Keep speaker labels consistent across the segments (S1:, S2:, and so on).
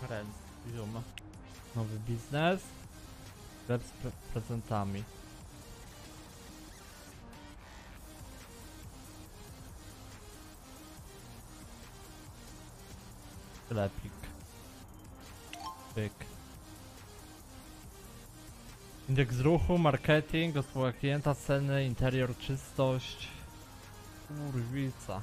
S1: Rent, Zoom. Nowy biznes. Sklep z prezentami. Sklepik. Pyk. Indeks ruchu, marketing, usługa klienta, ceny, interior, czystość. Kurwica.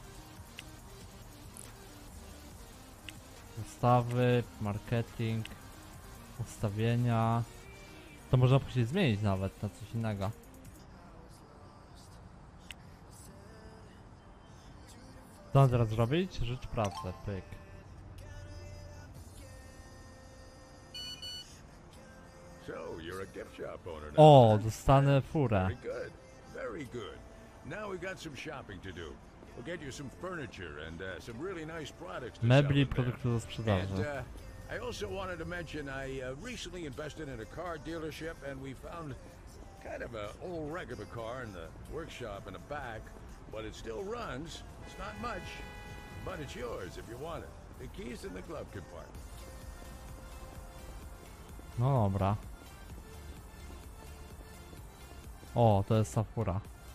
S1: Ustawy, marketing, ustawienia. To można później zmienić nawet na coś innego. Co mam teraz zrobić? Rzecz pracę, pyk. O, dostanę furę.
S2: Very good. Now we got some shopping to do. We'll get you some furniture and some really nice products to
S1: Mebli i
S2: sell in
S1: produkty do sprzedaży.
S2: there. And I also wanted to mention I recently invested in a car dealership and we found kind of an old wreck of a car in the workshop in the back, but it still runs. It's not much, but it's yours if you want it. The key's in the glove compartment.
S1: No dobra. O, to jest ta fura.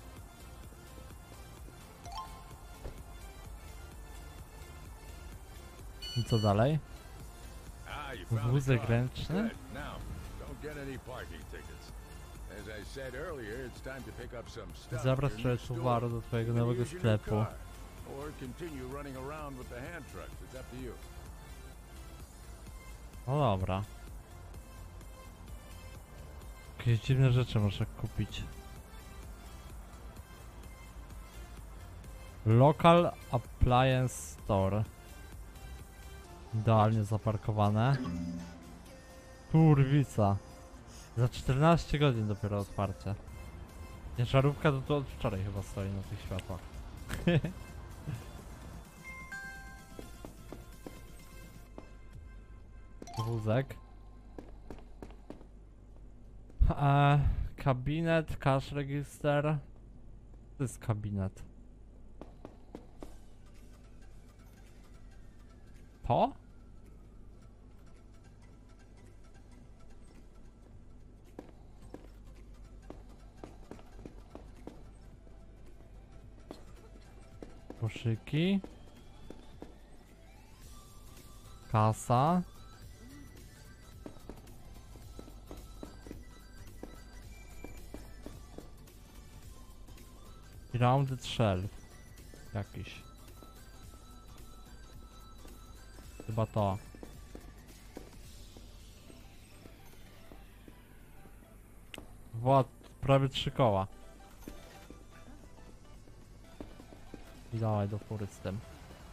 S1: I co dalej?
S2: You found
S1: Wózek
S2: the car.
S1: ręczny?
S2: Good. Now, don't get any parking tickets. As I said earlier, it's time to pick up some stuff.
S1: Zabrać
S2: for
S1: trochę
S2: your new store.
S1: towaru do twojego
S2: You can
S1: nowego
S2: use your new
S1: sklepu.
S2: car, or continue running around with the hand trucks. It's up to you.
S1: No dobra. Jakieś dziwne rzeczy muszę kupić. Local Appliance Store. Idealnie zaparkowane. Kurwica. Za 14 godzin dopiero otwarcie. Nie, żarówka to od wczoraj chyba stoi na tych światłach. Wózek. Kabinet, cash register. To jest kabinet. To? Koszyki. Kasa. Rounded shelf. Jakiś. Chyba to. Wład, prawie 3 koła. I dawaj do fury z tym.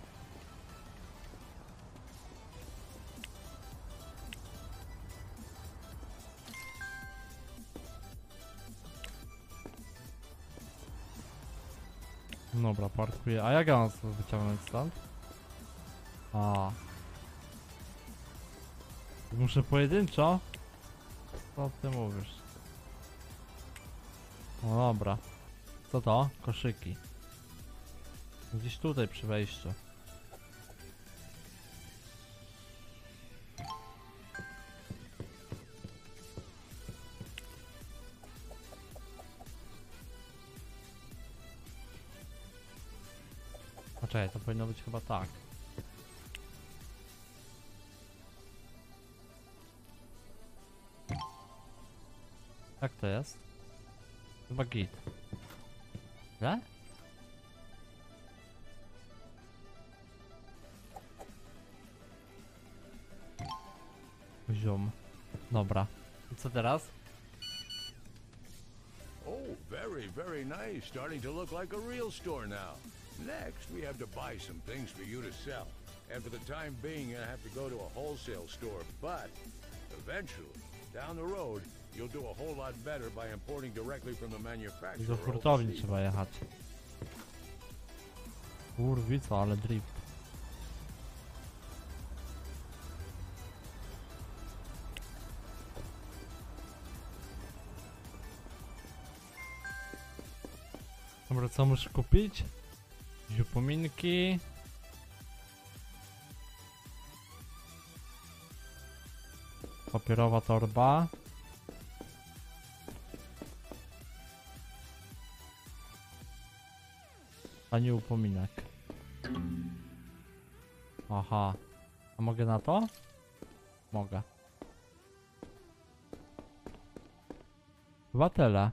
S1: Dobra, parkuję. A jak ja mam sobie wyciągnąć stąd? A. Muszę pojedynczo? Co ty mówisz? No dobra. Co to? Koszyki. Gdzieś tutaj przy wejściu. Poczekaj, to powinno być chyba tak. Jak to jest? Chyba git. Nie? Ziom. Dobra. I co teraz?
S2: Oh, very nice. Starting to look like a real store now. Next, we have to buy some things for you to sell. And for the time being, you have to go to a wholesale store. But eventually, down the road, you'll do a whole lot better by importing directly from the
S1: I
S2: manufacturer.
S1: do hurtowni
S2: overseas.
S1: trzeba jechać. Kurwico, ale drift. Dobra, co muszę kupić? Upominki. Papierowa torba. Pani upominek. Aha. A mogę na to? Mogę. Chyba tyle.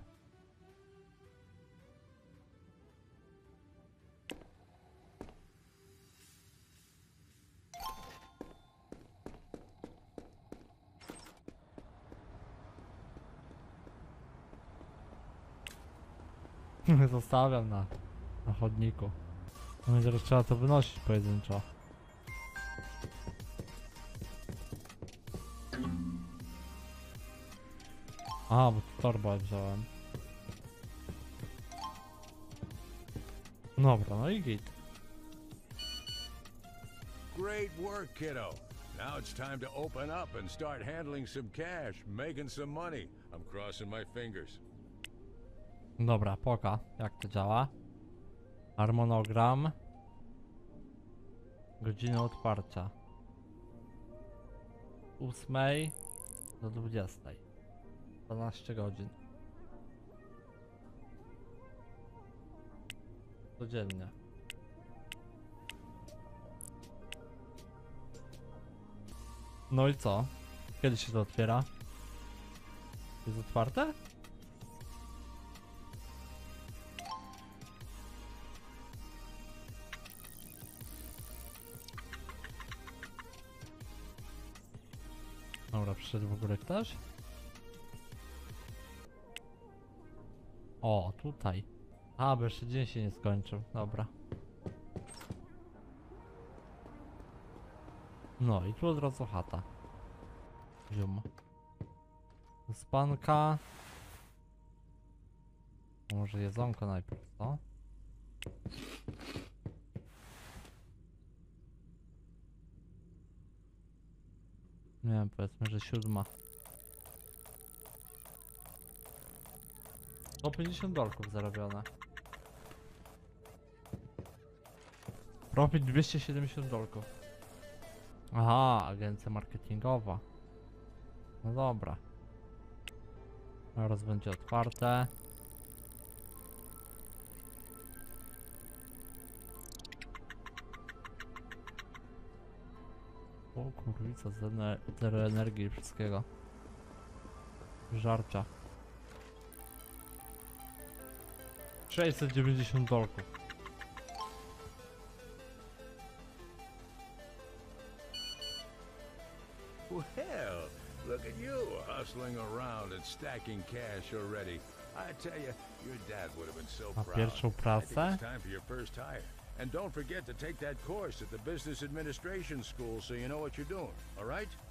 S1: Zostawiam na chodniku. No i teraz trzeba to wynosić pojedynczo. A, bo tu torbę wziąłem. Dobra, no i git.
S2: Great work, kiddo. Now it's time to open up and start handling some cash, making some money. I'm crossing my fingers.
S1: Dobra, poka, jak to działa. Harmonogram. Godziny otwarcia. 8 do 20. 12 godzin. Codziennie. No i co? Kiedy się to otwiera? Jest otwarte? Dobra, przyszedł w ogóle ktoś? O, tutaj. A, bo jeszcze dzień się nie skończył. Dobra. No i tu od razu chata. Zium. Spanka. Może jedzonko najpierw, co? Nie wiem, powiedzmy, że 7. 150 dolków zarobione. Profit 270 dolków. Aha, agencja marketingowa. No dobra. Teraz będzie otwarte. O kurwica, zero energii i wszystkiego. Żarcia. 690 dolków.
S2: Well, look at you hustling around and stacking cash already. I tell you, your dad would have been so
S1: A
S2: proud.
S1: pierwszą
S2: I think
S1: pracę?
S2: it's time for your first hire. And don't forget to take that course at the Business Administration School so you know what you're doing, all right?